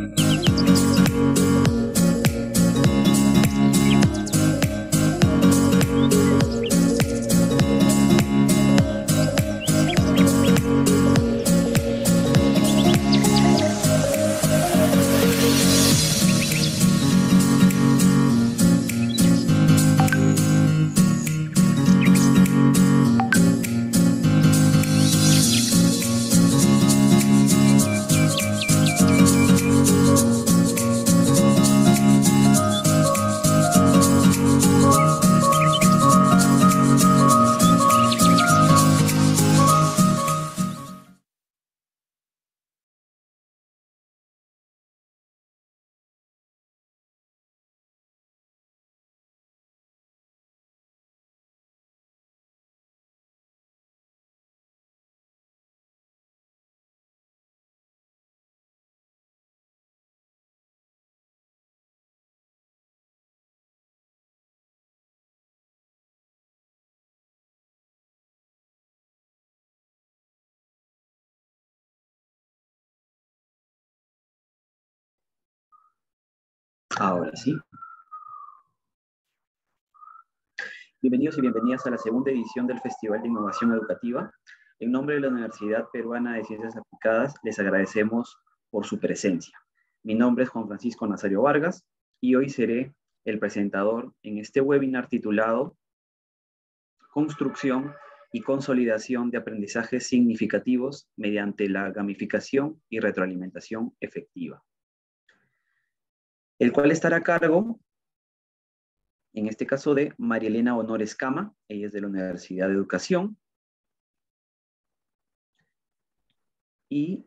Ahora sí. Bienvenidos y bienvenidas a la segunda edición del Festival de Innovación Educativa. En nombre de la Universidad Peruana de Ciencias Aplicadas, les agradecemos por su presencia. Mi nombre es Juan Francisco Nazario Vargas y hoy seré el presentador en este webinar titulado Construcción y consolidación de aprendizajes significativos mediante la gamificación y retroalimentación efectiva, el cual estará a cargo, en este caso, de María Elena Honores Cama. Ella es de la Universidad de Educación. Y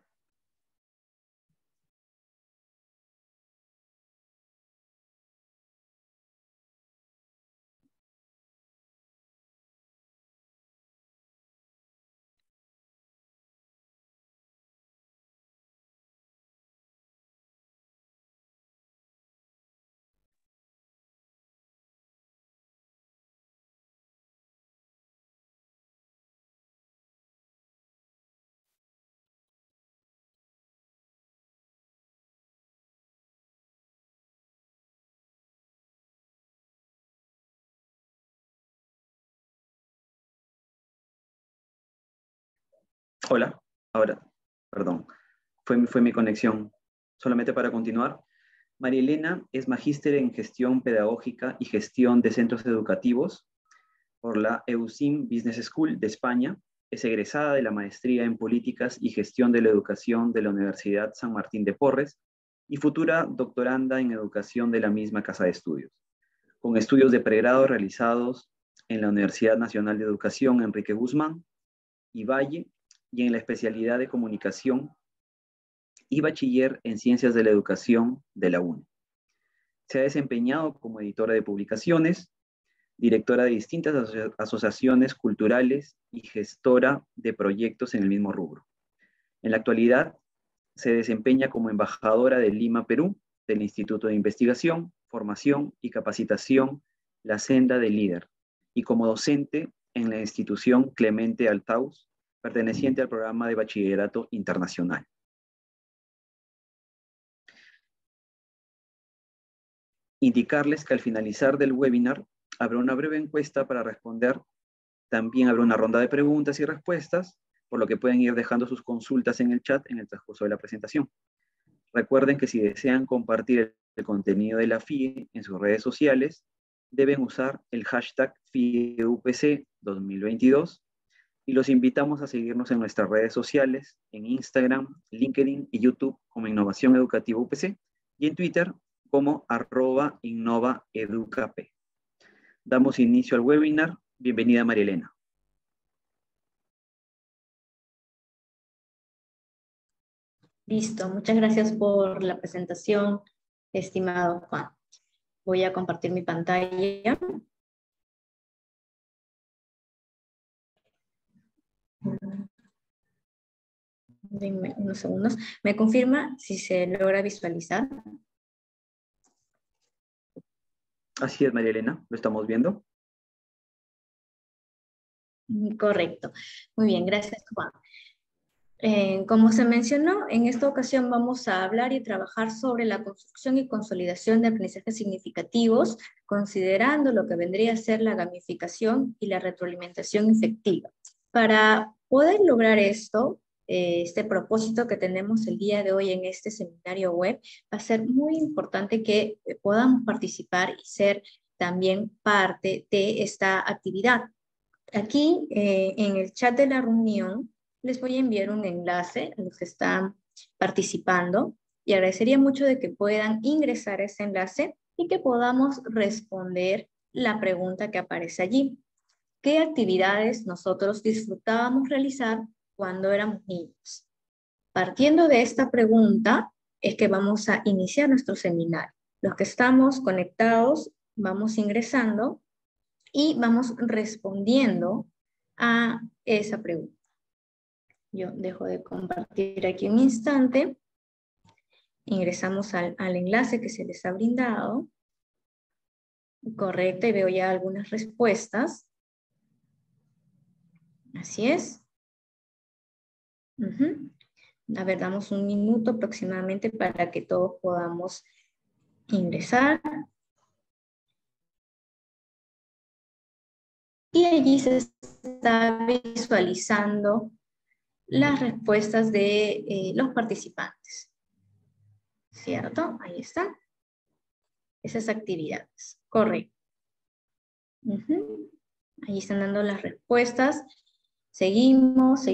hola, ahora, perdón, fue mi conexión. Solamente para continuar, María Elena es magíster en gestión pedagógica y gestión de centros educativos por la EUSIM Business School de España. Es egresada de la maestría en políticas y gestión de la educación de la Universidad San Martín de Porres y futura doctoranda en educación de la misma casa de estudios, con estudios de pregrado realizados en la Universidad Nacional de Educación Enrique Guzmán y Valle, y en la especialidad de comunicación y bachiller en ciencias de la educación de la UNE. Se ha desempeñado como editora de publicaciones, directora de distintas asociaciones culturales y gestora de proyectos en el mismo rubro. En la actualidad se desempeña como embajadora de Lima, Perú, del Instituto de Investigación, Formación y Capacitación La Senda del Líder, y como docente en la institución Clemente Althaus, perteneciente al programa de Bachillerato Internacional. Indicarles que al finalizar del webinar habrá una breve encuesta para responder. También habrá una ronda de preguntas y respuestas, por lo que pueden ir dejando sus consultas en el chat en el transcurso de la presentación. Recuerden que si desean compartir el contenido de la FIE en sus redes sociales, deben usar el hashtag FIEUPC 2022 y los invitamos a seguirnos en nuestras redes sociales, en Instagram, LinkedIn y YouTube como Innovación Educativa UPC y en Twitter como @InnovaEducaP. Damos inicio al webinar. Bienvenida, María Elena. Listo, muchas gracias por la presentación, estimado Juan. Voy a compartir mi pantalla. Denme unos segundos. ¿Me confirma si se logra visualizar? Así es, María Elena, lo estamos viendo. Correcto. Muy bien, gracias, Juan. Como se mencionó, en esta ocasión vamos a hablar y trabajar sobre la construcción y consolidación de aprendizajes significativos, considerando lo que vendría a ser la gamificación y la retroalimentación efectiva. Para poder lograr esto, este propósito que tenemos el día de hoy en este seminario web, va a ser muy importante que podamos participar y ser también parte de esta actividad. Aquí, en el chat de la reunión, les voy a enviar un enlace a los que están participando y agradecería mucho de que puedan ingresar a ese enlace y que podamos responder la pregunta que aparece allí. ¿Qué actividades nosotros disfrutábamos realizar cuando éramos niños? Partiendo de esta pregunta es que vamos a iniciar nuestro seminario. Los que estamos conectados vamos ingresando y vamos respondiendo a esa pregunta. Yo dejo de compartir aquí un instante. Ingresamos al enlace que se les ha brindado. Correcto, y veo ya algunas respuestas. Así es. A ver, damos un minuto aproximadamente para que todos podamos ingresar. Y allí se está visualizando las respuestas de los participantes. ¿Cierto? Ahí están. Esas actividades. Correcto. Ahí están dando las respuestas. Seguimos.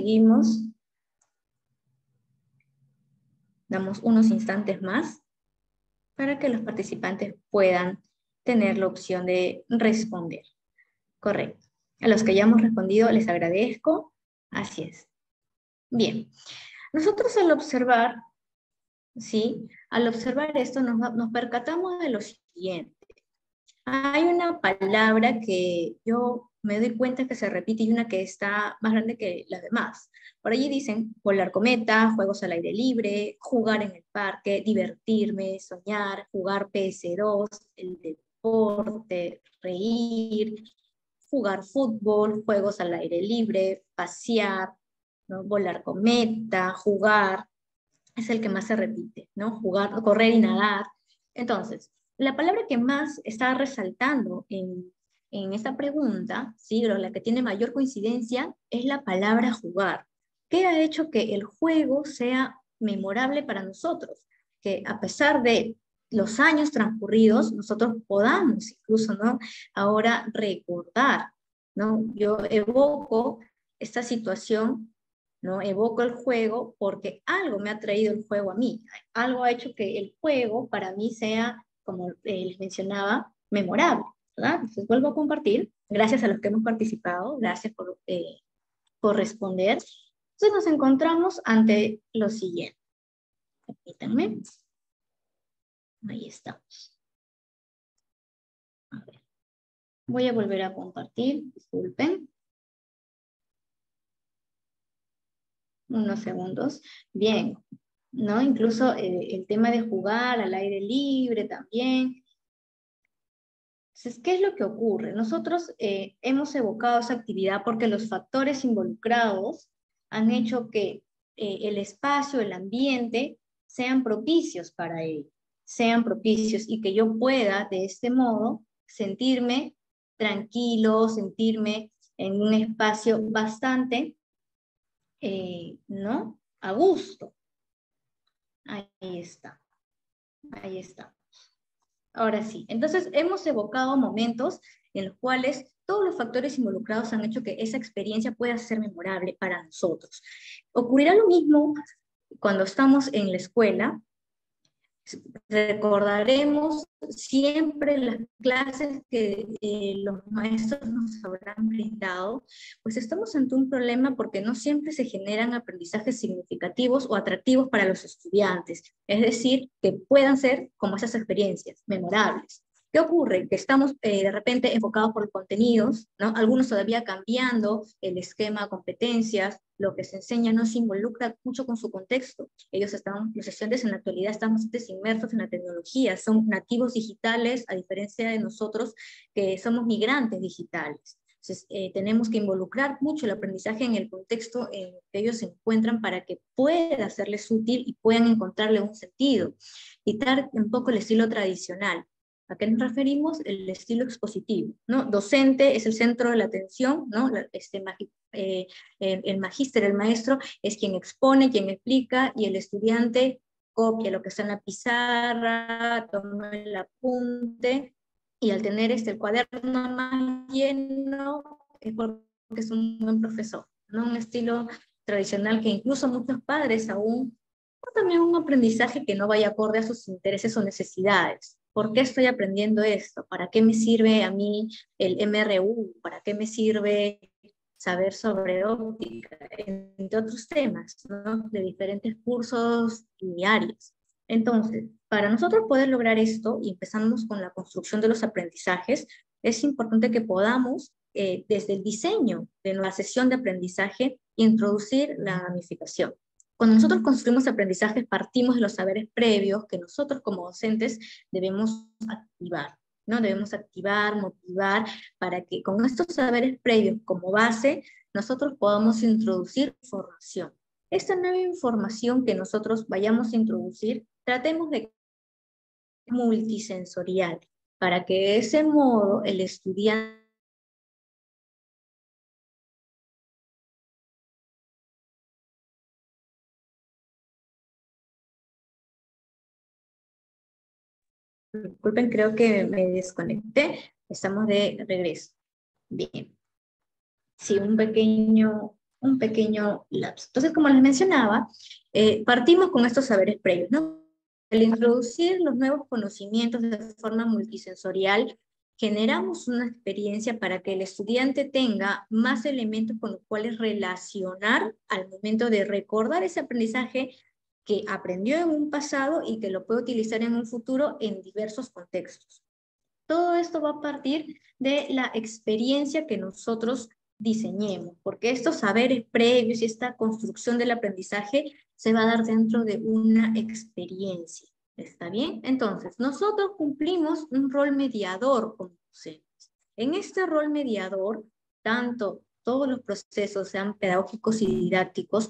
Damos unos instantes más para que los participantes puedan tener la opción de responder. Correcto. A los que ya hemos respondido les agradezco. Así es. Bien. Nosotros al observar, ¿sí? Al observar esto nos percatamos de lo siguiente. Hay una palabra que yo me doy cuenta que se repite y una que está más grande que las demás. Por allí dicen volar cometa, juegos al aire libre, jugar en el parque, divertirme, soñar, jugar PS2, el deporte, reír, jugar fútbol, juegos al aire libre, pasear, ¿no? Volar cometa, jugar, es el que más se repite, ¿no? Jugar, correr y nadar. Entonces, la palabra que más está resaltando en esta pregunta, ¿sí? Pero la que tiene mayor coincidencia es la palabra jugar. ¿Qué ha hecho que el juego sea memorable para nosotros? Que a pesar de los años transcurridos, nosotros podamos incluso, ¿no? Ahora recordar, ¿no? Yo evoco esta situación, ¿no? Evoco el juego porque algo me ha traído el juego a mí. Algo ha hecho que el juego para mí sea, como les mencionaba, memorable, ¿verdad? Entonces vuelvo a compartir. Gracias a los que hemos participado. Gracias por responder. Entonces nos encontramos ante lo siguiente. Permítanme. Ahí estamos. A ver. Voy a volver a compartir. Disculpen. Unos segundos. Bien, ¿no? Incluso el tema de jugar al aire libre también. Entonces, ¿qué es lo que ocurre? Nosotros hemos evocado esa actividad porque los factores involucrados han hecho que el espacio, el ambiente, sean propicios para ello, sean propicios y que yo pueda de este modo sentirme tranquilo, sentirme en un espacio bastante ¿no? A gusto. Ahí está. Ahí está. Ahora sí. Entonces, hemos evocado momentos en los cuales todos los factores involucrados han hecho que esa experiencia pueda ser memorable para nosotros. Ocurrirá lo mismo cuando estamos en la escuela. Recordaremos siempre las clases que los maestros nos habrán brindado, pues estamos ante un problema porque no siempre se generan aprendizajes significativos o atractivos para los estudiantes, es decir, que puedan ser como esas experiencias, memorables. ¿Qué ocurre? Que estamos de repente enfocados por los contenidos, ¿no? Algunos todavía cambiando el esquema de competencias, lo que se enseña no se involucra mucho con su contexto. Los estudiantes en la actualidad están bastante inmersos en la tecnología, son nativos digitales, a diferencia de nosotros que somos migrantes digitales. Entonces, tenemos que involucrar mucho el aprendizaje en el contexto en el que ellos se encuentran para que pueda serles útil y puedan encontrarle un sentido. Quitar un poco el estilo tradicional. ¿A qué nos referimos? El estilo expositivo, ¿no? Docente es el centro de la atención, ¿no? El magíster, el maestro, es quien expone, quien explica, y el estudiante copia lo que está en la pizarra, toma el apunte, y al tener el cuaderno más lleno, es porque es un buen profesor, ¿no? Un estilo tradicional que incluso muchos padres aún, o también un aprendizaje que no vaya acorde a sus intereses o necesidades. ¿Por qué estoy aprendiendo esto? ¿Para qué me sirve a mí el MRU? ¿Para qué me sirve saber sobre óptica? Entre otros temas, ¿no? De diferentes cursos y áreas. Entonces, para nosotros poder lograr esto, y empezamos con la construcción de los aprendizajes, es importante que podamos, desde el diseño de nuestra sesión de aprendizaje, introducir la gamificación. Cuando nosotros construimos aprendizajes, partimos de los saberes previos que nosotros como docentes debemos activar, ¿no? Debemos activar, motivar, para que con estos saberes previos como base, nosotros podamos introducir información. Esta nueva información que nosotros vayamos a introducir, tratemos de multisensorial, para que de ese modo el estudiante disculpen, creo que me desconecté. Estamos de regreso. Bien. Sí, un pequeño lapso. Entonces, como les mencionaba, partimos con estos saberes previos, ¿no? Al introducir los nuevos conocimientos de forma multisensorial, generamos una experiencia para que el estudiante tenga más elementos con los cuales relacionar al momento de recordar ese aprendizaje que aprendió en un pasado y que lo puede utilizar en un futuro en diversos contextos. Todo esto va a partir de la experiencia que nosotros diseñemos, porque estos saberes previos y esta construcción del aprendizaje se va a dar dentro de una experiencia. ¿Está bien? Entonces, nosotros cumplimos un rol mediador como docentes. En este rol mediador, tanto todos los procesos, sean pedagógicos y didácticos,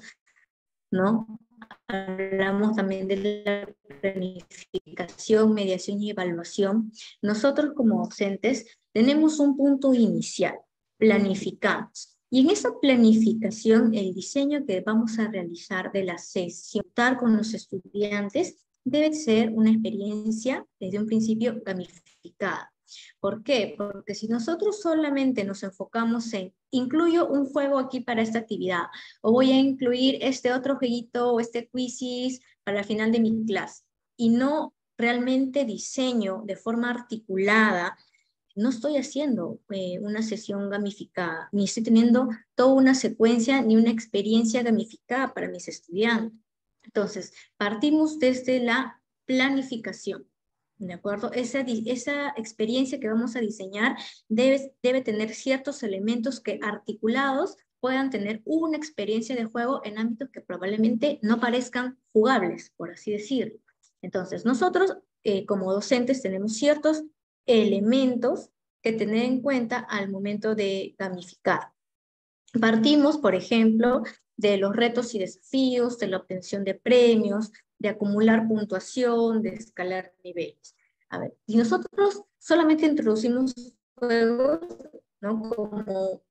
¿no? Hablamos también de la planificación, mediación y evaluación. Nosotros como docentes tenemos un punto inicial, planificamos. Y en esa planificación, el diseño que vamos a realizar de la sesión con los estudiantes debe ser una experiencia desde un principio gamificada. ¿Por qué? Porque si nosotros solamente nos enfocamos en, incluyo un juego aquí para esta actividad, o voy a incluir este otro jueguito o este quizzes para el final de mi clase, y no realmente diseño de forma articulada, no estoy haciendo una sesión gamificada, ni estoy teniendo toda una secuencia ni una experiencia gamificada para mis estudiantes. Entonces, partimos desde la planificación. ¿De acuerdo? Esa experiencia que vamos a diseñar debe tener ciertos elementos que articulados puedan tener una experiencia de juego en ámbitos que probablemente no parezcan jugables, por así decirlo. Entonces, nosotros como docentes tenemos ciertos elementos que tener en cuenta al momento de gamificar. Partimos, por ejemplo, de los retos y desafíos, de la obtención de premios, de acumular puntuación, de escalar niveles. A ver, y nosotros solamente introducimos juegos, ¿no? Como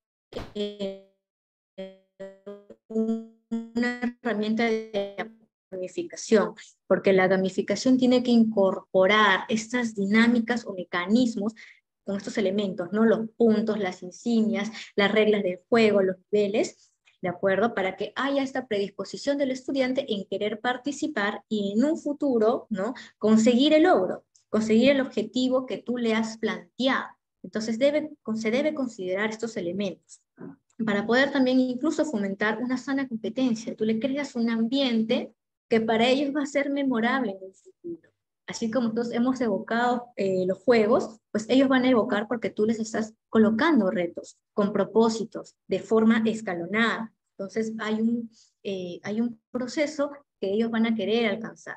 una herramienta de gamificación, porque la gamificación tiene que incorporar estas dinámicas o mecanismos con estos elementos, ¿no? Los puntos, las insignias, las reglas del juego, los niveles, ¿de acuerdo? Para que haya esta predisposición del estudiante en querer participar y en un futuro, ¿no? Conseguir el logro, conseguir el objetivo que tú le has planteado. Entonces se debe considerar estos elementos para poder también incluso fomentar una sana competencia. Tú le creas un ambiente que para ellos va a ser memorable en el futuro. Así como nosotros hemos evocado los juegos, pues ellos van a evocar porque tú les estás colocando retos con propósitos de forma escalonada. Entonces hay un proceso que ellos van a querer alcanzar.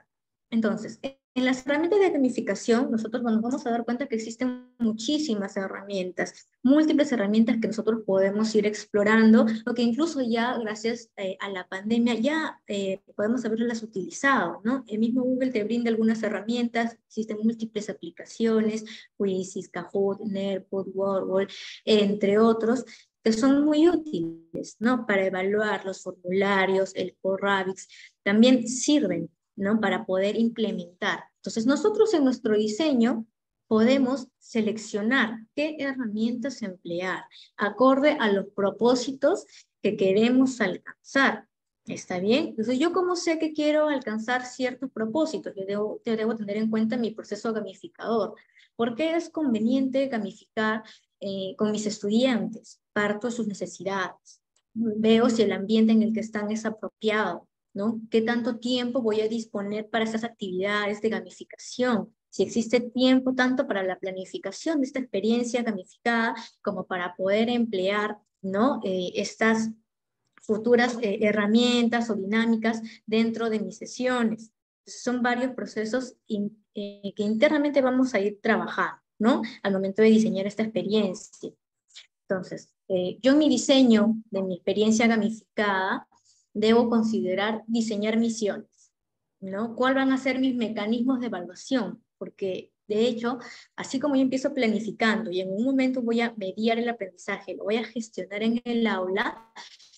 Entonces, en las herramientas de gamificación, nosotros nos vamos a dar cuenta que existen muchísimas herramientas, múltiples herramientas que nosotros podemos ir explorando, o que incluso ya gracias a la pandemia ya podemos haberlas utilizado, ¿no? El mismo Google te brinda algunas herramientas, existen múltiples aplicaciones, Quizzes, Kahoot, Nerpod, Wordwall, entre otros, que son muy útiles, ¿no? Para evaluar los formularios, el Corrabix, también sirven, ¿no? Para poder implementar. Entonces, nosotros en nuestro diseño podemos seleccionar qué herramientas emplear, acorde a los propósitos que queremos alcanzar. ¿Está bien? Entonces, ¿yo cómo sé que quiero alcanzar ciertos propósitos? Yo debo tener en cuenta mi proceso gamificador. ¿Por qué es conveniente gamificar con mis estudiantes? Parto de sus necesidades. Veo si el ambiente en el que están es apropiado, ¿no? ¿Qué tanto tiempo voy a disponer para estas actividades de gamificación? Si existe tiempo tanto para la planificación de esta experiencia gamificada como para poder emplear, ¿no? Estas futuras herramientas o dinámicas dentro de mis sesiones. Son varios procesos que internamente vamos a ir trabajando, ¿no? Al momento de diseñar esta experiencia. Entonces, yo en mi diseño de mi experiencia gamificada debo considerar diseñar misiones, ¿no? ¿Cuáles van a ser mis mecanismos de evaluación? Porque, de hecho, así como yo empiezo planificando y en un momento voy a mediar el aprendizaje, lo voy a gestionar en el aula,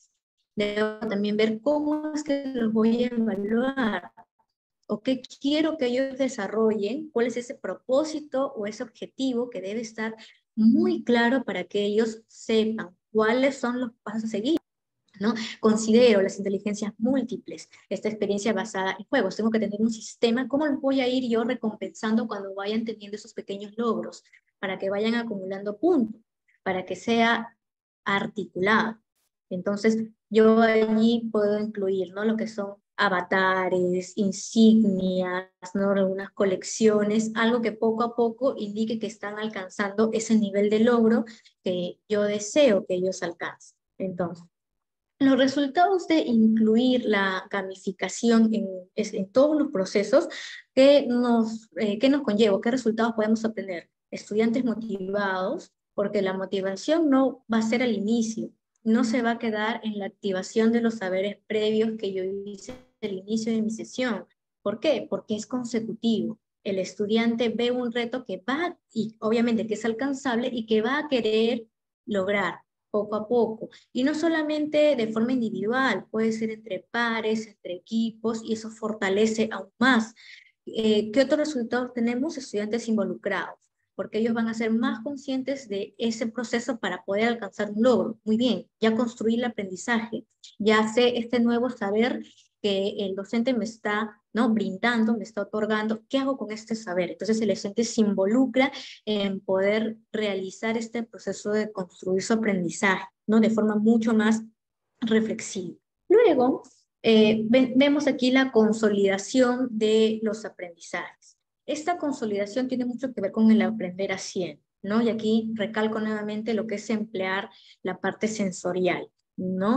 debo también ver cómo es que los voy a evaluar o qué quiero que ellos desarrollen, cuál es ese propósito o ese objetivo que debe estar muy claro para que ellos sepan cuáles son los pasos a seguir, ¿no? Considero las inteligencias múltiples, esta experiencia basada en juegos. Tengo que tener un sistema, ¿cómo los voy a ir yo recompensando cuando vayan teniendo esos pequeños logros? Para que vayan acumulando puntos, para que sea articulado. Entonces, yo allí puedo incluir, ¿no? Lo que son avatares, insignias, ¿no? Algunas colecciones, algo que poco a poco indique que están alcanzando ese nivel de logro que yo deseo que ellos alcancen. Entonces, los resultados de incluir la gamificación en todos los procesos, ¿qué nos conlleva? ¿Qué resultados podemos obtener? Estudiantes motivados, porque la motivación no va a ser al inicio, no se va a quedar en la activación de los saberes previos que yo hice al inicio de mi sesión. ¿Por qué? Porque es consecutivo. El estudiante ve un reto que va, y obviamente que es alcanzable y que va a querer lograr poco a poco. Y no solamente de forma individual, puede ser entre pares, entre equipos, y eso fortalece aún más. ¿Qué otros resultados tenemos? Estudiantes involucrados, porque ellos van a ser más conscientes de ese proceso para poder alcanzar un logro. Muy bien, ya construí el aprendizaje, ya sé este nuevo saber que el docente me está, ¿no? brindando, me está otorgando. ¿Qué hago con este saber? Entonces el docente se involucra en poder realizar este proceso de construir su aprendizaje, ¿no? De forma mucho más reflexiva. Luego, vemos aquí la consolidación de los aprendizajes. Esta consolidación tiene mucho que ver con el aprender haciendo, ¿no? Y aquí recalco nuevamente lo que es emplear la parte sensorial, ¿no?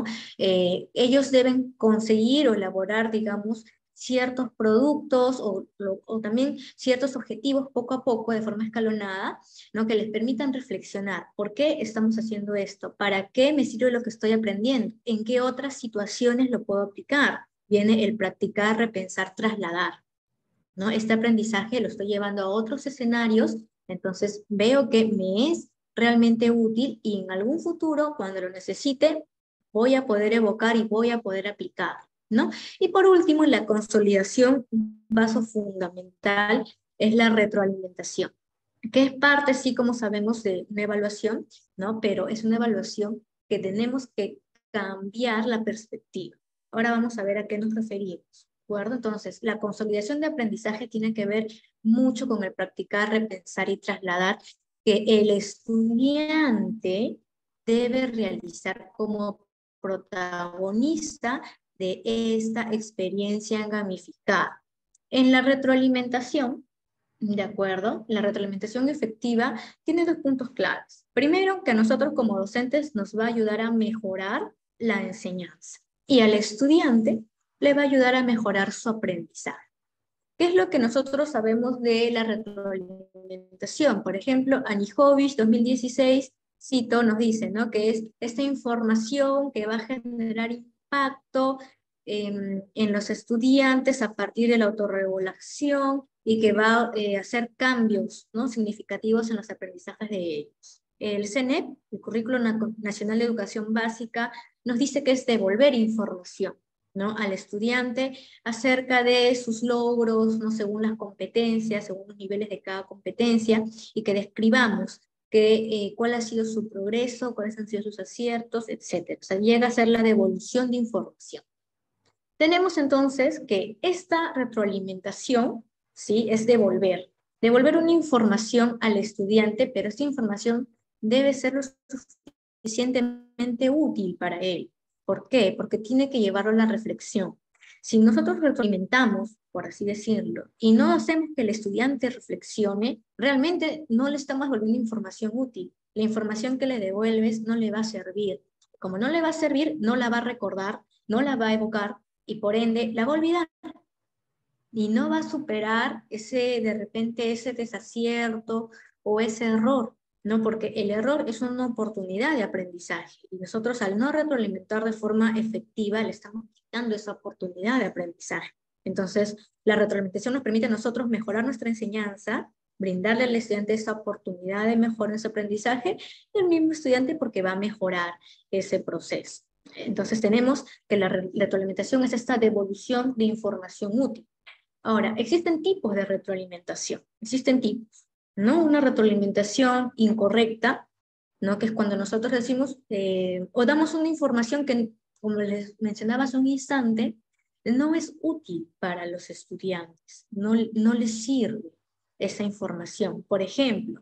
Ellos deben conseguir o elaborar, digamos, ciertos productos o también ciertos objetivos poco a poco, de forma escalonada, ¿no? Que les permitan reflexionar. ¿Por qué estamos haciendo esto? ¿Para qué me sirve lo que estoy aprendiendo? ¿En qué otras situaciones lo puedo aplicar? Viene el practicar, repensar, trasladar, ¿no? Este aprendizaje lo estoy llevando a otros escenarios, entonces veo que me es realmente útil y en algún futuro, cuando lo necesite, voy a poder evocar y voy a poder aplicar, ¿no? Y por último, la consolidación, un paso fundamental, es la retroalimentación, que es parte, sí, como sabemos, de una evaluación, ¿no? Pero es una evaluación que tenemos que cambiar la perspectiva. Ahora vamos a ver a qué nos referimos, ¿de acuerdo? Entonces, la consolidación de aprendizaje tiene que ver mucho con el practicar, repensar y trasladar que el estudiante debe realizar como protagonista de esta experiencia gamificada. En la retroalimentación, ¿de acuerdo? La retroalimentación efectiva tiene dos puntos claves. Primero, que a nosotros como docentes nos va a ayudar a mejorar la enseñanza y al estudiante le va a ayudar a mejorar su aprendizaje. ¿Qué es lo que nosotros sabemos de la retroalimentación? Por ejemplo, Anijovic, 2016, cito, nos dice, ¿no?, que es esta información que va a generar impacto en los estudiantes a partir de la autorregulación y que va a hacer cambios, ¿no?, significativos en los aprendizajes de ellos. El CNEP, el Currículo Nacional de Educación Básica, nos dice que es devolver información, ¿no?, al estudiante acerca de sus logros, ¿no?, según las competencias, según los niveles de cada competencia, y que describamos cuál ha sido su progreso, cuáles han sido sus aciertos, etc. O sea, llega a ser la devolución de información. Tenemos entonces que esta retroalimentación, ¿sí?, es devolver una información al estudiante, pero esta información debe ser lo suficientemente útil para él. ¿Por qué? Porque tiene que llevarlo a la reflexión. Si nosotros retroalimentamos, por así decirlo, y no hacemos que el estudiante reflexione, realmente no le estamos volviendo información útil. La información que le devuelves no le va a servir. Como no le va a servir, no la va a recordar, no la va a evocar, y por ende la va a olvidar. Y no va a superar de repente ese desacierto o ese error, ¿no? Porque el error es una oportunidad de aprendizaje, y nosotros, al no retroalimentar de forma efectiva, le estamos quitando esa oportunidad de aprendizaje. Entonces, la retroalimentación nos permite a nosotros mejorar nuestra enseñanza, brindarle al estudiante esa oportunidad de mejora en su aprendizaje, y el mismo estudiante, porque va a mejorar ese proceso. Entonces tenemos que la retroalimentación es esta devolución de información útil. Ahora, existen tipos de retroalimentación, existen tipos, ¿no? Una retroalimentación incorrecta, ¿no?, que es cuando nosotros decimos o damos una información que, como les mencionaba hace un instante, no es útil para los estudiantes, no les sirve esa información. Por ejemplo,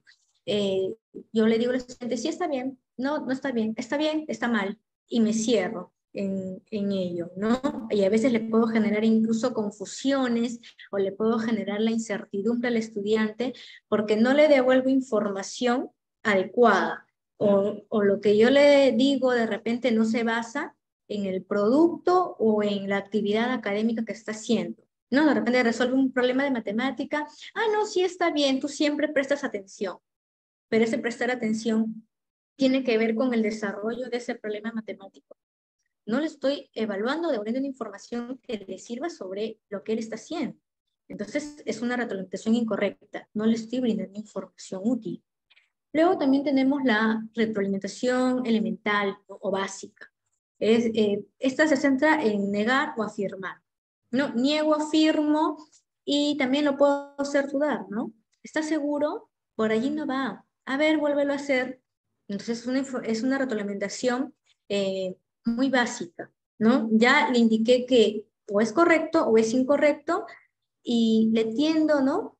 yo le digo al estudiante, sí, está bien, no está bien, está mal, y me cierro en ello, ¿no? Y a veces le puedo generar incluso confusiones, o le puedo generar la incertidumbre al estudiante porque no le devuelvo información adecuada, o lo que yo le digo de repente no se basa en el producto o en la actividad académica que está haciendo, ¿no? De repente resuelve un problema de matemática, no, sí, está bien, tú siempre prestas atención, pero ese prestar atención tiene que ver con el desarrollo de ese problema matemático. No le estoy evaluando, devolviendo una información que le sirva sobre lo que él está haciendo. Entonces es una retroalimentación incorrecta, no le estoy brindando información útil. Luego también tenemos la retroalimentación elemental, ¿no?, o básica. Esta se centra en negar o afirmar, ¿no? Niego, afirmo, y también lo puedo hacer dudar, ¿no? ¿Estás seguro? Por allí no va. A ver, vuélvelo a hacer. Entonces es una retroalimentación muy básica, ¿no? Ya le indiqué que o es correcto o es incorrecto, y le tiendo, ¿no?,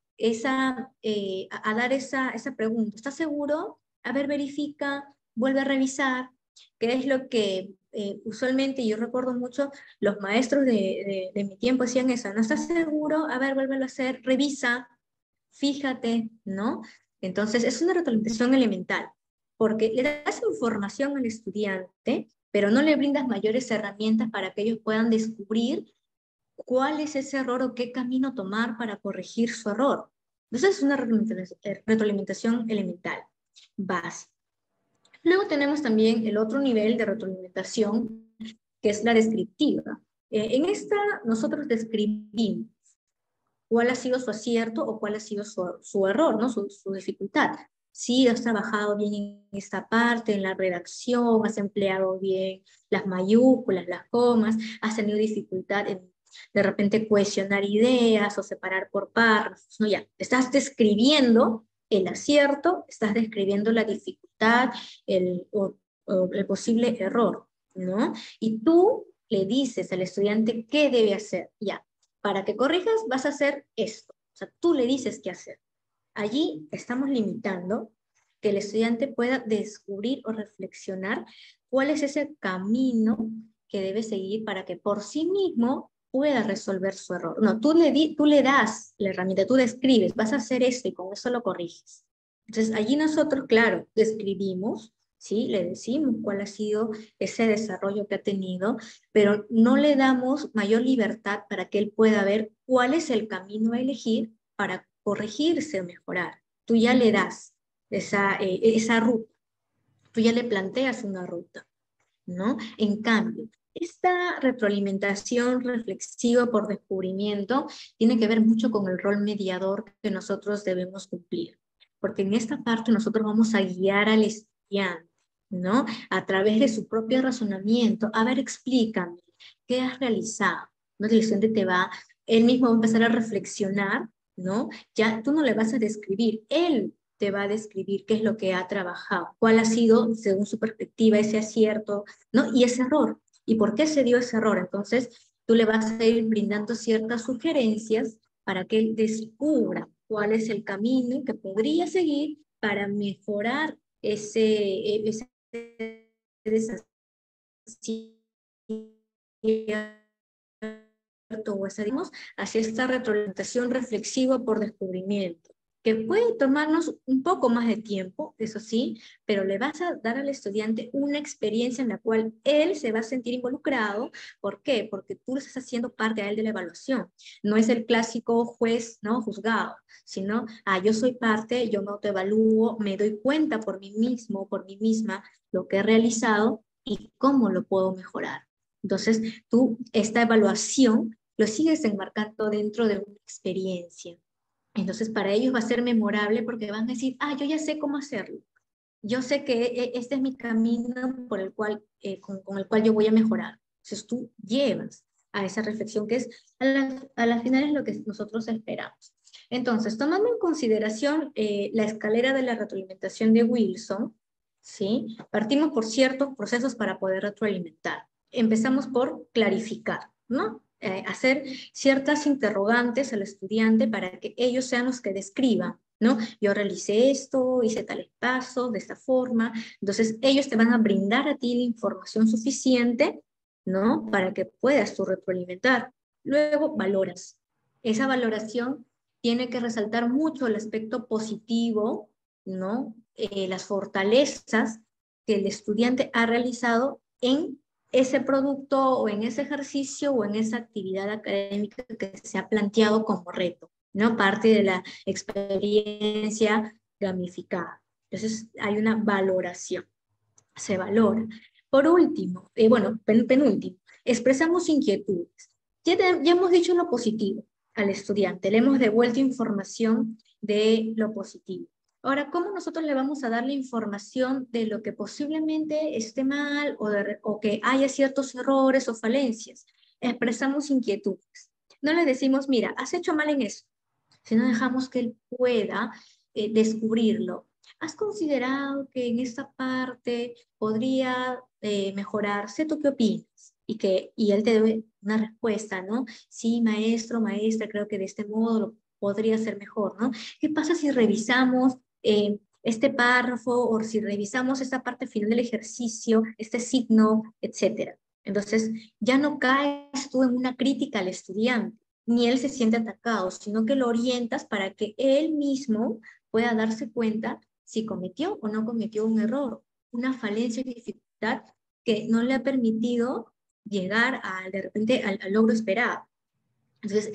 a dar esa pregunta. ¿Estás seguro? A ver, verifica, vuelve a revisar, que es lo que usualmente, yo recuerdo mucho, los maestros de mi tiempo hacían eso. ¿No estás seguro? A ver, vuélvelo a hacer, revisa, fíjate, ¿no? Entonces es una retroalimentación elemental, porque le das información al estudiante, pero no le brindas mayores herramientas para que ellos puedan descubrir cuál es ese error o qué camino tomar para corregir su error. Entonces es una retroalimentación elemental, básica. Luego tenemos también el otro nivel de retroalimentación, que es la descriptiva. En esta nosotros describimos cuál ha sido su acierto o cuál ha sido su error, ¿no?, su dificultad. Sí, has trabajado bien en esta parte, en la redacción, has empleado bien las mayúsculas, las comas, has tenido dificultad en de repente cohesionar ideas o separar por párrafos, ¿no? Ya, estás describiendo el acierto, estás describiendo la dificultad, o el posible error, ¿no? Y tú le dices al estudiante qué debe hacer. Ya, para que corrijas vas a hacer esto. O sea, tú le dices qué hacer. Allí estamos limitando que el estudiante pueda descubrir o reflexionar cuál es ese camino que debe seguir para que por sí mismo pueda resolver su error. No, tú le das la herramienta, tú describes, vas a hacer esto y con eso lo corriges. Entonces allí nosotros, claro, describimos, ¿sí? Le decimos cuál ha sido ese desarrollo que ha tenido, pero no le damos mayor libertad para que él pueda ver cuál es el camino a elegir para corregirse o mejorar. Tú ya le das esa ruta, tú ya le planteas una ruta, ¿no? En cambio, esta retroalimentación reflexiva por descubrimiento tiene que ver mucho con el rol mediador que nosotros debemos cumplir, porque en esta parte nosotros vamos a guiar al estudiante, ¿no? A través de su propio razonamiento. A ver, explícame, ¿qué has realizado? ¿No? El estudiante él mismo va a empezar a reflexionar, ¿no? Ya tú no le vas a describir, él te va a describir qué es lo que ha trabajado, cuál ha sido, según su perspectiva, ese acierto, ¿no? Y ese error. ¿Y por qué se dio ese error? Entonces, tú le vas a ir brindando ciertas sugerencias para que él descubra cuál es el camino que podría seguir para mejorar ese desacierto o hacia esta retroalimentación reflexiva por descubrimiento, que puede tomarnos un poco más de tiempo, eso sí, pero le vas a dar al estudiante una experiencia en la cual él se va a sentir involucrado. ¿Por qué? Porque tú le estás haciendo parte a él de la evaluación. No es el clásico juez, ¿no? Juzgado, sino, yo soy parte, yo me autoevalúo, me doy cuenta por mí mismo, por mí misma, lo que he realizado y cómo lo puedo mejorar. Entonces, tú, esta evaluación lo sigues enmarcando dentro de una experiencia. Entonces, para ellos va a ser memorable porque van a decir, yo ya sé cómo hacerlo. Yo sé que este es mi camino por el cual, con el cual yo voy a mejorar. Entonces, tú llevas a esa reflexión que es, a la final es lo que nosotros esperamos. Entonces, tomando en consideración la escalera de la retroalimentación de Wilson, ¿sí? Partimos por ciertos procesos para poder retroalimentar. Empezamos por clarificar, ¿no? Hacer ciertas interrogantes al estudiante para que ellos sean los que describan, ¿no? Yo realicé esto, hice tales pasos, de esta forma. Entonces, ellos te van a brindar a ti la información suficiente, ¿no? Para que puedas tú retroalimentar. Luego, valoras. Esa valoración tiene que resaltar mucho el aspecto positivo, ¿no? Las fortalezas que el estudiante ha realizado en ese producto o en ese ejercicio o en esa actividad académica que se ha planteado como reto, ¿no? Parte de la experiencia gamificada. Entonces hay una valoración, se valora. Por último, penúltimo, expresamos inquietudes. Ya hemos dicho lo positivo al estudiante, le hemos devuelto información de lo positivo. Ahora, ¿cómo nosotros le vamos a dar la información de lo que posiblemente esté mal o que haya ciertos errores o falencias? Expresamos inquietudes. No le decimos, mira, has hecho mal en eso, sino dejamos que él pueda descubrirlo. ¿Has considerado que en esta parte podría mejorarse? ¿Tú qué opinas? Y él te dé una respuesta, ¿no? Sí, maestro, maestra, creo que de este modo lo podría ser mejor, ¿no? ¿Qué pasa si revisamos este párrafo o si revisamos esta parte final del ejercicio, este signo, etcétera? Entonces, ya no caes tú en una crítica al estudiante, ni él se siente atacado, sino que lo orientas para que él mismo pueda darse cuenta si cometió o no cometió un error, una falencia o dificultad que no le ha permitido llegar de repente al logro esperado. Entonces,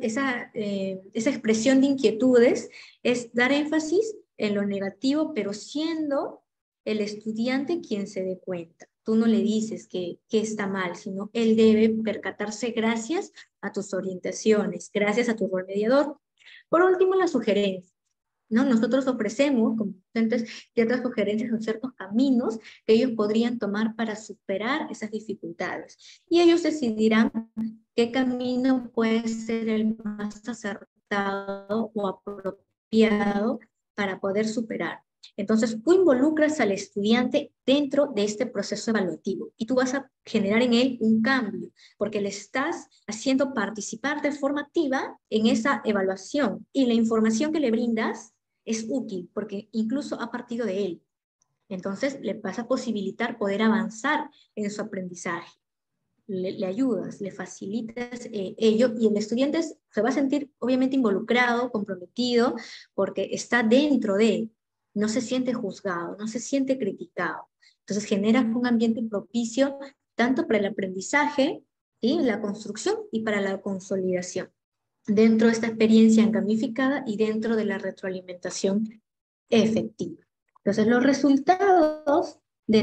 esa expresión de inquietudes es dar énfasis en lo negativo, pero siendo el estudiante quien se dé cuenta. Tú no le dices que está mal, sino él debe percatarse gracias a tus orientaciones, gracias a tu rol mediador. Por último, la sugerencia, ¿no? Nosotros ofrecemos como docentes ciertas sugerencias o ciertos caminos que ellos podrían tomar para superar esas dificultades. Y ellos decidirán qué camino puede ser el más acertado o apropiado para poder superar. Entonces, tú involucras al estudiante dentro de este proceso evaluativo y tú vas a generar en él un cambio, porque le estás haciendo participar de forma activa en esa evaluación y la información que le brindas es útil porque incluso ha partido de él. Entonces, le vas a posibilitar poder avanzar en su aprendizaje. Le ayudas, le facilitas ello y el estudiante se va a sentir obviamente involucrado, comprometido, porque está dentro de él, no se siente juzgado, no se siente criticado. Entonces generas un ambiente propicio tanto para el aprendizaje, ¿sí?, la construcción y para la consolidación dentro de esta experiencia gamificada y dentro de la retroalimentación efectiva. Entonces los resultados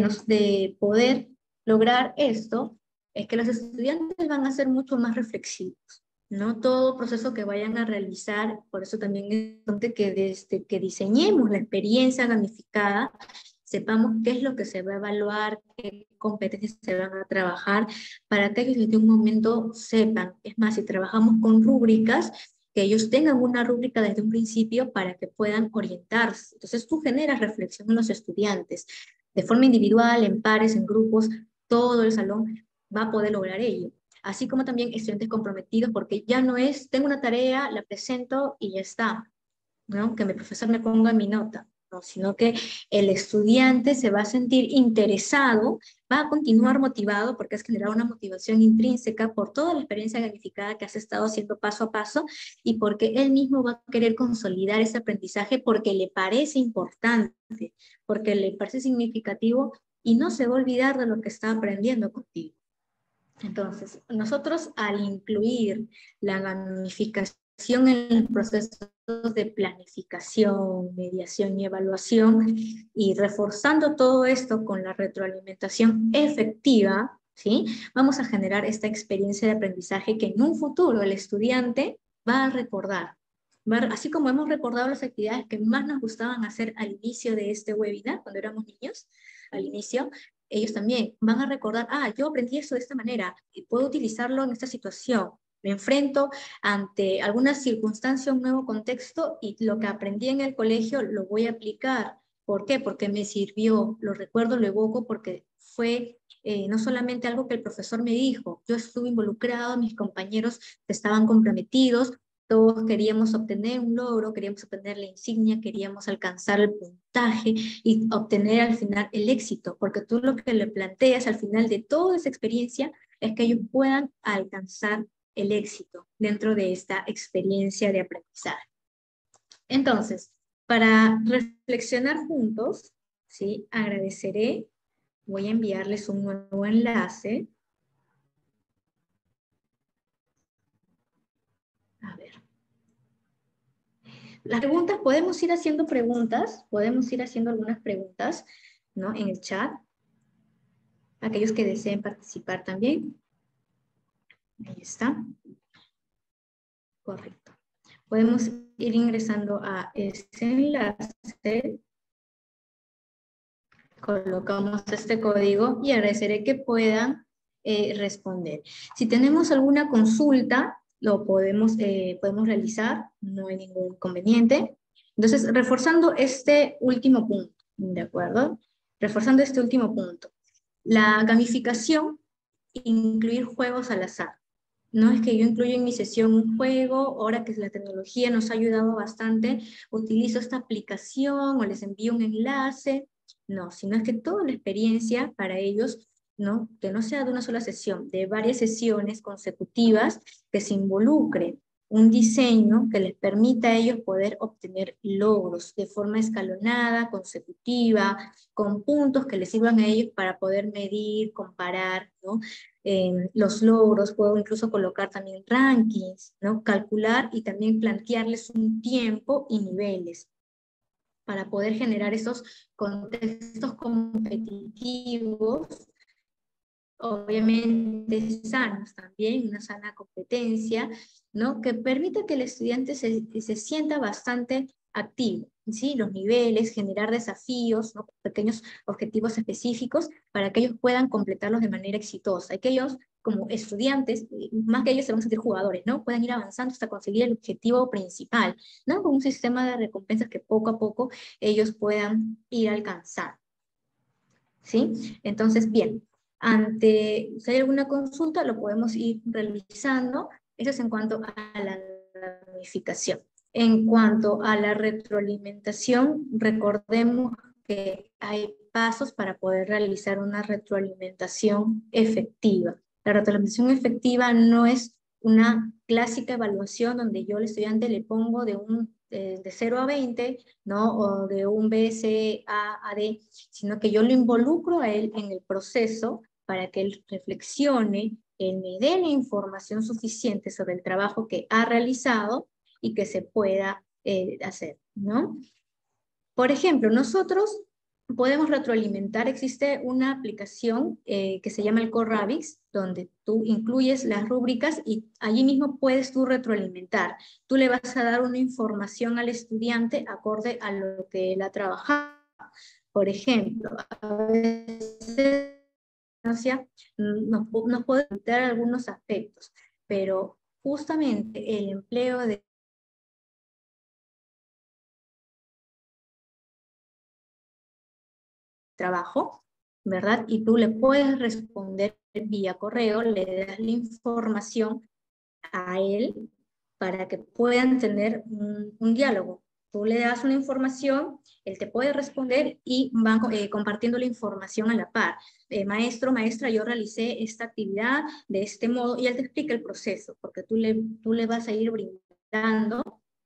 de poder lograr esto es que los estudiantes van a ser mucho más reflexivos, ¿no? Todo proceso que vayan a realizar, por eso también es importante que desde que diseñemos la experiencia gamificada, sepamos qué es lo que se va a evaluar, qué competencias se van a trabajar, para que ellos desde un momento sepan. Es más, si trabajamos con rúbricas, que ellos tengan una rúbrica desde un principio para que puedan orientarse. Entonces tú generas reflexión en los estudiantes, de forma individual, en pares, en grupos, todo el salón va a poder lograr ello. Así como también estudiantes comprometidos, porque ya no es, tengo una tarea, la presento y ya está, ¿no? Que mi profesor me ponga mi nota, no, sino que el estudiante se va a sentir interesado, va a continuar motivado porque has generado una motivación intrínseca por toda la experiencia gamificada que has estado haciendo paso a paso y porque él mismo va a querer consolidar ese aprendizaje porque le parece importante, porque le parece significativo y no se va a olvidar de lo que está aprendiendo contigo. Entonces, nosotros al incluir la gamificación en los procesos de planificación, mediación y evaluación, y reforzando todo esto con la retroalimentación efectiva, ¿sí?, vamos a generar esta experiencia de aprendizaje que en un futuro el estudiante va a recordar. Así como hemos recordado las actividades que más nos gustaban hacer al inicio de este webinar, cuando éramos niños, al inicio, ellos también van a recordar, yo aprendí esto de esta manera y puedo utilizarlo en esta situación. Me enfrento ante alguna circunstancia, un nuevo contexto y lo que aprendí en el colegio lo voy a aplicar. ¿Por qué? Porque me sirvió, lo recuerdo, lo evoco porque fue no solamente algo que el profesor me dijo, yo estuve involucrado, mis compañeros estaban comprometidos, todos queríamos obtener un logro, queríamos obtener la insignia, queríamos alcanzar el puntaje y obtener al final el éxito, porque tú lo que le planteas al final de toda esa experiencia es que ellos puedan alcanzar el éxito dentro de esta experiencia de aprendizaje. Entonces, para reflexionar juntos, ¿sí?, agradeceré, voy a enviarles un nuevo enlace. A ver. Las preguntas, podemos ir haciendo preguntas, podemos ir haciendo algunas preguntas, ¿no?, en el chat. Aquellos que deseen participar también. Ahí está. Correcto. Podemos ir ingresando a ese enlace. Colocamos este código y agradeceré que puedan responder. Si tenemos alguna consulta, lo podemos realizar, no hay ningún inconveniente. Entonces, reforzando este último punto, ¿de acuerdo? Reforzando este último punto. La gamificación, incluir juegos al azar. No es que yo incluyo en mi sesión un juego, ahora que la tecnología nos ha ayudado bastante, utilizo esta aplicación o les envío un enlace. No, sino es que toda la experiencia para ellos, ¿no?, que no sea de una sola sesión, de varias sesiones consecutivas, que se involucre un diseño que les permita a ellos poder obtener logros de forma escalonada, consecutiva, con puntos que les sirvan a ellos para poder medir, comparar, ¿no?, los logros. Puedo incluso colocar también rankings, ¿no?, calcular y también plantearles un tiempo y niveles para poder generar esos contextos competitivos, obviamente sanos también, una sana competencia, ¿no?, que permita que el estudiante se sienta bastante activo, ¿sí?, los niveles, generar desafíos, ¿no?, pequeños objetivos específicos para que ellos puedan completarlos de manera exitosa, y que ellos como estudiantes, más que ellos se van a sentir jugadores, ¿no?, puedan ir avanzando hasta conseguir el objetivo principal, ¿no?, con un sistema de recompensas que poco a poco ellos puedan ir alcanzando, ¿sí? Entonces, bien, si hay alguna consulta, lo podemos ir realizando. Eso es en cuanto a la gamificación. En cuanto a la retroalimentación, recordemos que hay pasos para poder realizar una retroalimentación efectiva. La retroalimentación efectiva no es una clásica evaluación donde yo al estudiante le pongo de 0 a 20, ¿no? O de un BSA a D, sino que yo lo involucro a él en el proceso para que él reflexione, él me dé la información suficiente sobre el trabajo que ha realizado y que se pueda hacer, ¿no? Por ejemplo, nosotros podemos retroalimentar, existe una aplicación que se llama el Corrabix, donde tú incluyes las rúbricas y allí mismo puedes tú retroalimentar. Tú le vas a dar una información al estudiante acorde a lo que él ha trabajado. Por ejemplo, a veces nos puede limitar algunos aspectos, pero justamente el empleo de trabajo, ¿verdad? Y tú le puedes responder vía correo, le das la información a él para que puedan tener un diálogo. Tú le das una información, él te puede responder y van compartiendo la información a la par. Maestro, maestra, yo realicé esta actividad de este modo, y él te explica el proceso, porque tú le vas a ir brindando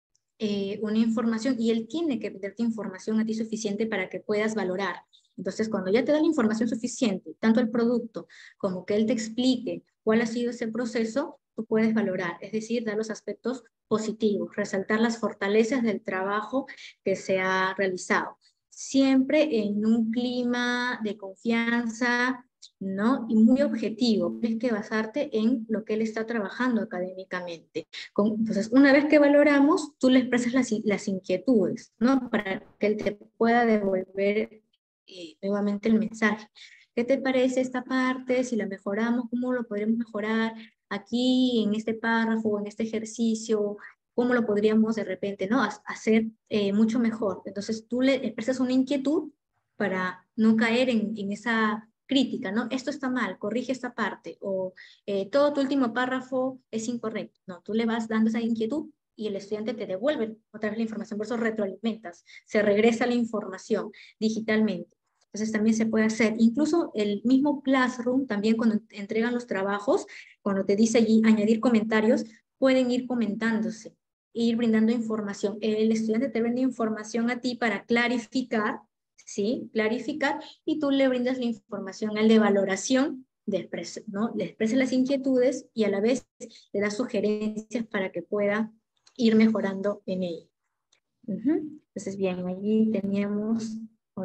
una información y él tiene que darte información a ti suficiente para que puedas valorar. Entonces, cuando ya te da la información suficiente, tanto el producto como que él te explique cuál ha sido ese proceso, tú puedes valorar, es decir, dar los aspectos positivos, resaltar las fortalezas del trabajo que se ha realizado. Siempre en un clima de confianza, ¿no? Y muy objetivo. Tienes que basarte en lo que él está trabajando académicamente. Entonces, una vez que valoramos, tú le expresas las inquietudes, ¿no? Para que él te pueda devolver nuevamente el mensaje. ¿Qué te parece esta parte? Si la mejoramos, ¿cómo lo podremos mejorar aquí, en este párrafo, en este ejercicio? ¿Cómo lo podríamos de repente, ¿no? hacer mucho mejor? Entonces, tú le expresas una inquietud para no caer en esa crítica, ¿no? Esto está mal, corrige esta parte, o todo tu último párrafo es incorrecto. No, tú le vas dando esa inquietud y el estudiante te devuelve otra vez la información, por eso retroalimentas, se regresa la información digitalmente. Entonces también se puede hacer, incluso el mismo Classroom, también cuando entregan los trabajos, cuando te dice allí añadir comentarios, pueden ir comentándose, ir brindando información. El estudiante te brinda información a ti para clarificar, ¿sí? Clarificar, y tú le brindas la información al de valoración, ¿no? Le expresa las inquietudes y a la vez le da sugerencias para que pueda ir mejorando en ello. Entonces, bien, allí teníamos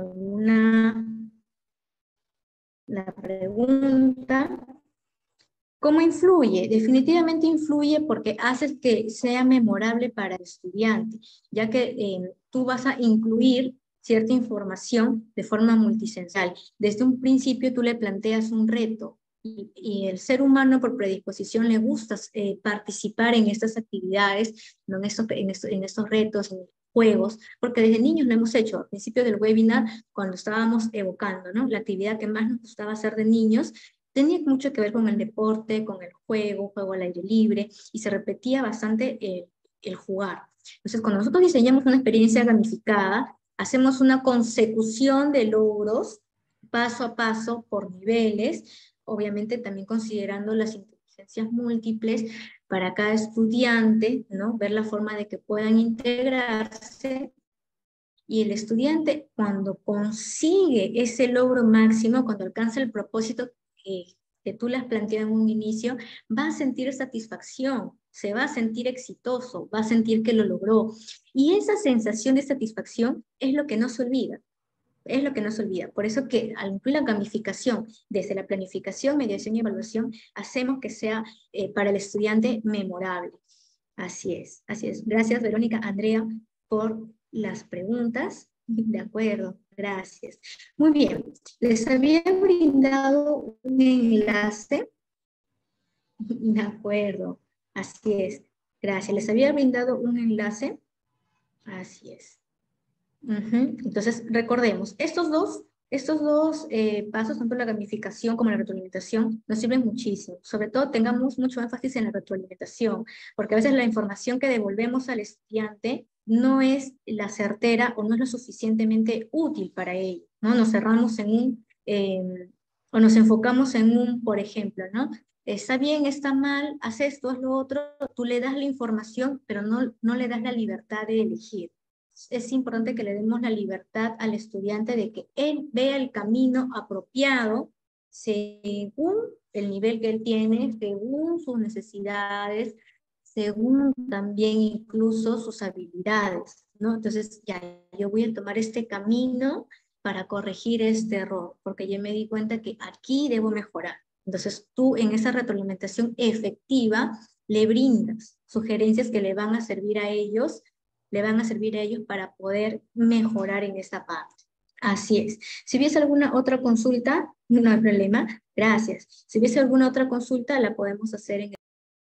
la pregunta. ¿Cómo influye? Definitivamente influye porque haces que sea memorable para el estudiante, ya que tú vas a incluir cierta información de forma multisensorial. Desde un principio tú le planteas un reto y el ser humano por predisposición le gusta participar en estas actividades, ¿no? en estos retos, en juegos, porque desde niños lo hemos hecho. Al principio del webinar, cuando estábamos evocando, ¿no? La actividad que más nos gustaba hacer de niños, tenía mucho que ver con el deporte, con el juego al aire libre, y se repetía bastante el jugar. Entonces, cuando nosotros diseñamos una experiencia gamificada, hacemos una consecución de logros, paso a paso, por niveles, obviamente también considerando las inteligencias múltiples para cada estudiante, ¿no? Ver la forma de que puedan integrarse. Y el estudiante, cuando consigue ese logro máximo, cuando alcanza el propósito que tú le has planteado en un inicio, va a sentir satisfacción, se va a sentir exitoso, va a sentir que lo logró. Y esa sensación de satisfacción es lo que no se olvida. Es lo que no se olvida. Por eso que al incluir la gamificación desde la planificación, mediación y evaluación, hacemos que sea para el estudiante memorable. Así es, así es. Gracias, Verónica, Andrea, por las preguntas. De acuerdo, gracias. Muy bien, les había brindado un enlace. De acuerdo, así es. Gracias, les había brindado un enlace. Así es. Entonces, recordemos, estos dos pasos, tanto la gamificación como la retroalimentación, nos sirven muchísimo. Sobre todo, tengamos mucho énfasis en la retroalimentación, porque a veces la información que devolvemos al estudiante no es la certera o no es lo suficientemente útil para ello, ¿no? Nos cerramos o nos enfocamos en por ejemplo, ¿no? está bien, está mal, haz esto, haz lo otro, tú le das la información, pero no le das la libertad de elegir. Es importante que le demos la libertad al estudiante de que él vea el camino apropiado según el nivel que él tiene, según sus necesidades, según también incluso sus habilidades, ¿no? Entonces, ya, yo voy a tomar este camino para corregir este error, porque ya me di cuenta que aquí debo mejorar. Entonces, tú en esa retroalimentación efectiva le brindas sugerencias que le van a servir a ellos, le van a servir a ellos para poder mejorar en esta parte. Así es. Si hubiese alguna otra consulta, no hay problema. Gracias. Si hubiese alguna otra consulta, la podemos hacer en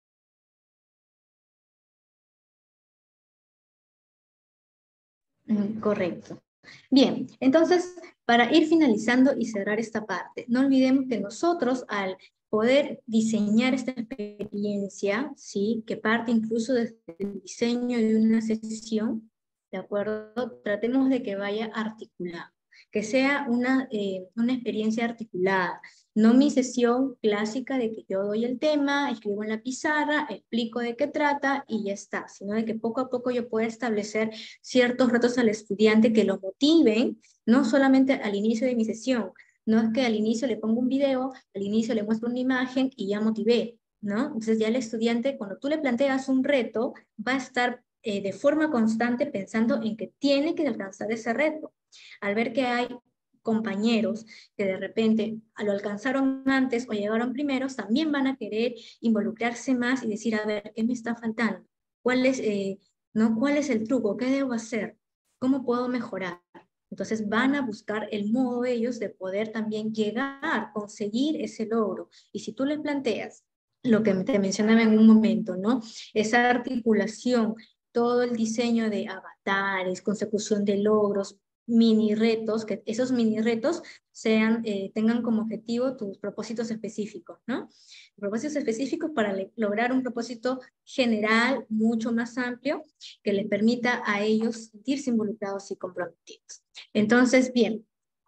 correcto. Bien, entonces, para ir finalizando y cerrar esta parte, no olvidemos que nosotros al poder diseñar esta experiencia, ¿sí? Que parte incluso desde el diseño de una sesión, ¿de acuerdo? Tratemos de que vaya articulado, que sea una experiencia articulada, no mi sesión clásica de que yo doy el tema, escribo en la pizarra, explico de qué trata y ya está, sino de que poco a poco yo pueda establecer ciertos retos al estudiante que lo motiven, no solamente al inicio de mi sesión, no es que al inicio le pongo un video, al inicio le muestro una imagen y ya motivé, ¿no? Entonces ya el estudiante, cuando tú le planteas un reto, va a estar de forma constante pensando en que tiene que alcanzar ese reto. Al ver que hay compañeros que de repente lo alcanzaron antes o llegaron primeros, también van a querer involucrarse más y decir, a ver, ¿qué me está faltando? ¿Cuál es, ¿no? ¿Cuál es el truco? ¿Qué debo hacer? ¿Cómo puedo mejorar? Entonces van a buscar el modo ellos de poder también llegar, conseguir ese logro. Y si tú les planteas lo que te mencionaba en un momento, ¿no? Esa articulación, todo el diseño de avatares, consecución de logros, mini retos, que esos mini retos tengan como objetivo tus propósitos específicos, ¿no? Propósitos específicos para lograr un propósito general mucho más amplio que les permita a ellos sentirse involucrados y comprometidos. Entonces, bien,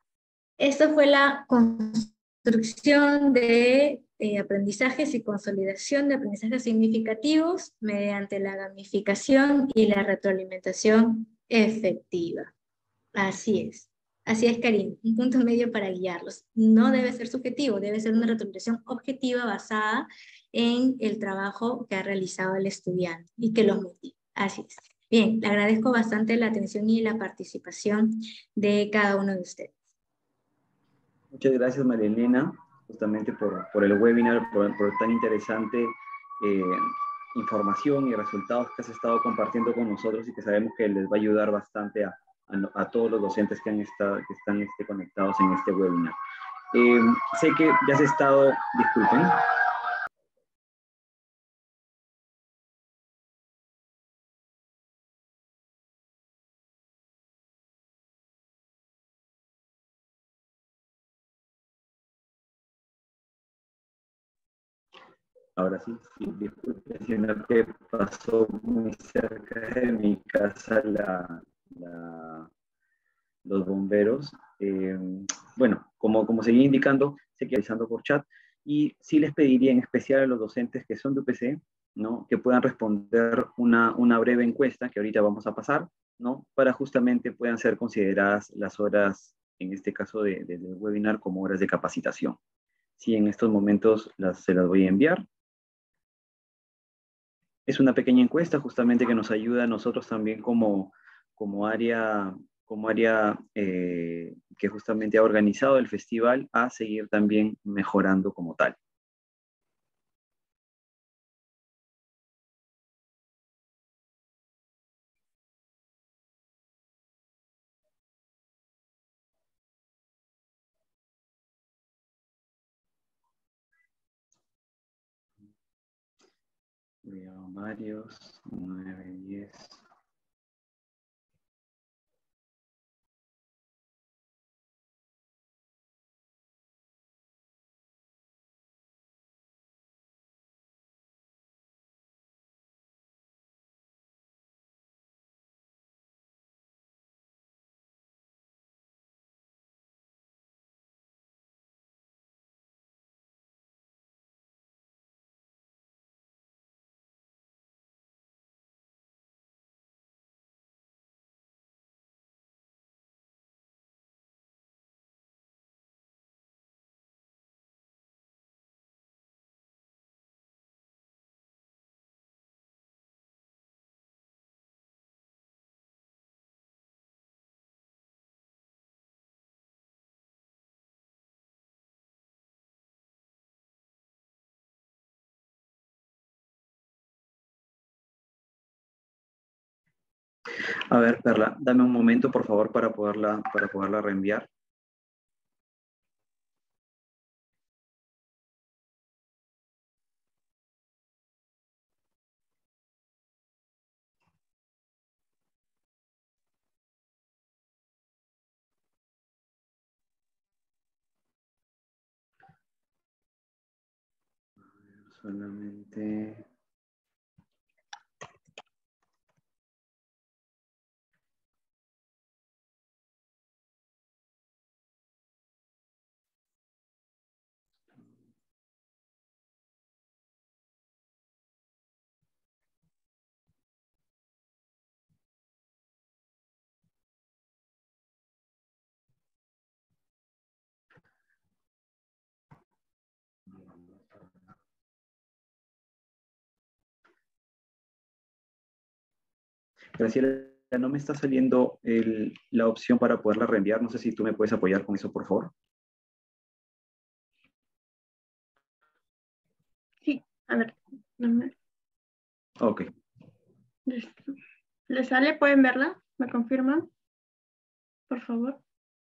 esta fue la construcción de aprendizajes y consolidación de aprendizajes significativos mediante la gamificación y la retroalimentación efectiva. Así es. Así es, Karim, un punto medio para guiarlos. No debe ser subjetivo, debe ser una retroalimentación objetiva basada en el trabajo que ha realizado el estudiante y que los motive. Así es. Bien, le agradezco bastante la atención y la participación de cada uno de ustedes. Muchas gracias, María Elena, justamente por el webinar, por tan interesante información y resultados que has estado compartiendo con nosotros y que sabemos que les va a ayudar bastante a todos los docentes que están conectados en este webinar. Sé que ya has estado, disculpen. Ahora sí, disculpe, sino que pasó muy cerca de mi casa los bomberos. Bueno, como seguía indicando, se queda realizando por chat y sí les pediría en especial a los docentes que son de UPC, ¿no? Que puedan responder una breve encuesta que ahorita vamos a pasar, ¿no? Para justamente puedan ser consideradas las horas, en este caso del webinar, como horas de capacitación. Sí, en estos momentos se las voy a enviar. Es una pequeña encuesta justamente que nos ayuda a nosotros también como área, que justamente ha organizado el festival a seguir también mejorando como tal. Varios, 9, 10. A ver, Perla, dame un momento, por favor, para poderla reenviar. Solamente... Graciela, no me está saliendo la opción para poderla reenviar. No sé si tú me puedes apoyar con eso, por favor. Sí, a ver. Ok. Listo. ¿Le sale? ¿Pueden verla? ¿Me confirman? Por favor.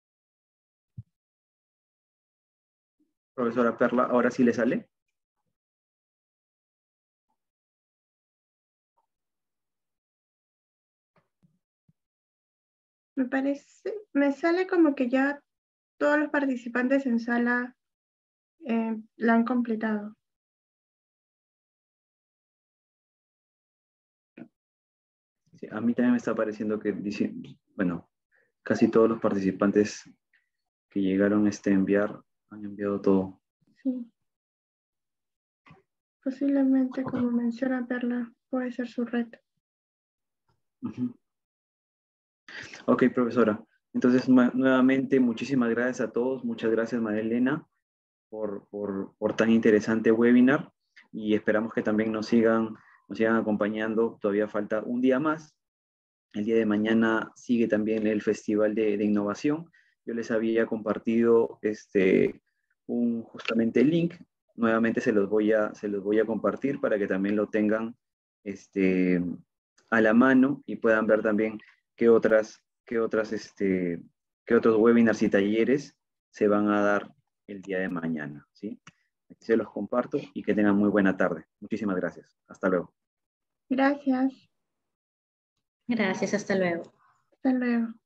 Profesora Perla, ¿ahora sí le sale? Me parece, me sale como que ya todos los participantes en sala la han completado. Sí, a mí también me está pareciendo que, bueno, casi todos los participantes que llegaron a enviar han enviado todo. Sí. Posiblemente, Ok. como menciona Perla, puede ser su reto. Ok, profesora. Entonces, nuevamente, muchísimas gracias a todos. Muchas gracias, María Elena, por tan interesante webinar y esperamos que también nos sigan acompañando. Todavía falta un día más. El día de mañana sigue también el Festival de Innovación. Yo les había compartido justamente el link. Nuevamente se los voy a compartir para que también lo tengan a la mano y puedan ver también qué qué otros webinars y talleres se van a dar el día de mañana, ¿sí? Aquí se los comparto y que tengan muy buena tarde. Muchísimas gracias. Hasta luego. Gracias. Gracias, hasta luego. Hasta luego.